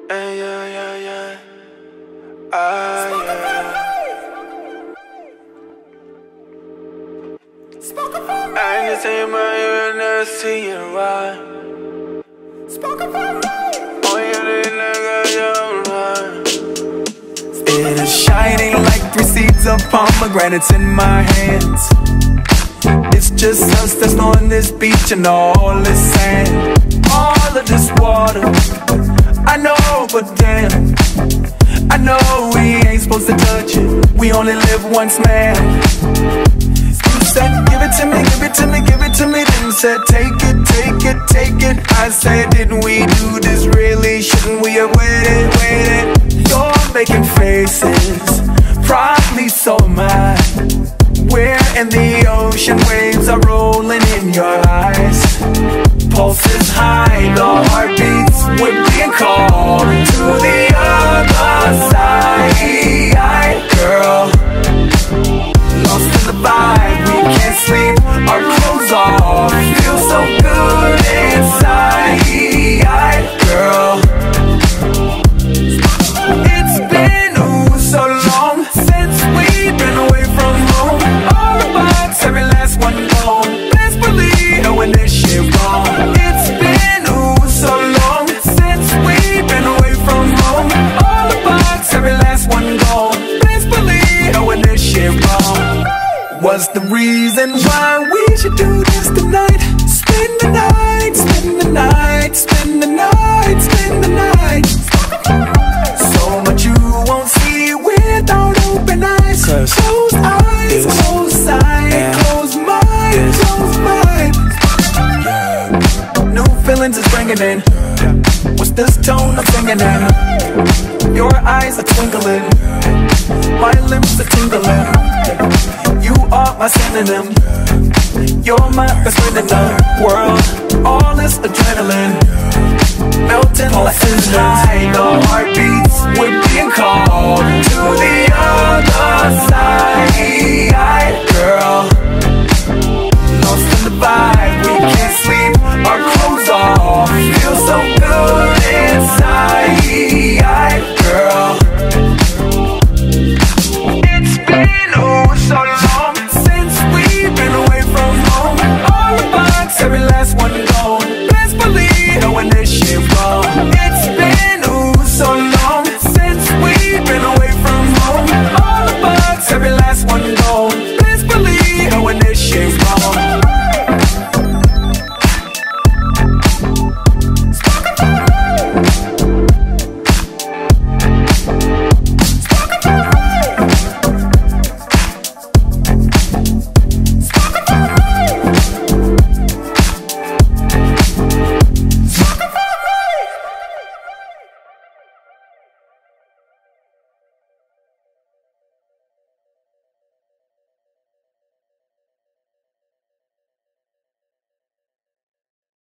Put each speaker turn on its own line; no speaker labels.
Yeah, yeah, yeah. Yeah. Anything but you never see it right.
It is shining like 3 seeds of pomegranates in my hands. It's just us that's on this beach and all this sand, all of this water. I know, but damn, I know we ain't supposed to touch it. We only live once, man. You said, give it to me, give it to me, give it to me. Then said, take it, take it, take it. I said, didn't we do this really? Shouldn't we have waited, waited? You're making faces, probably so am I. We're in the ocean, waves are rolling in your eyes. Pulses high, the heartbeats, we're being called to the other side. Girl, lost in the vibe, we can't sleep, our clothes off, feel so good inside. Girl, it's been so long since we've been away from home. All the vibes, every last one gone. Best believe that when this shit wrong. It's been so long since we've been away from home. All the vibes, every last one gone. Best believe that when this shit wrong. What's the reason why we should do this tonight? Spend the night, spend the night, spend the night, spend the night. So much you won't see without open eyes. Close eyes, close sight, close mind, close mind. New feelings is bringing in. What's this tone I'm singing in? Your eyes are twinkling, my limbs are tingling. You are my synonym, you're my best friend in the world. All this adrenaline, melting like high. The heartbeats, we're being called to the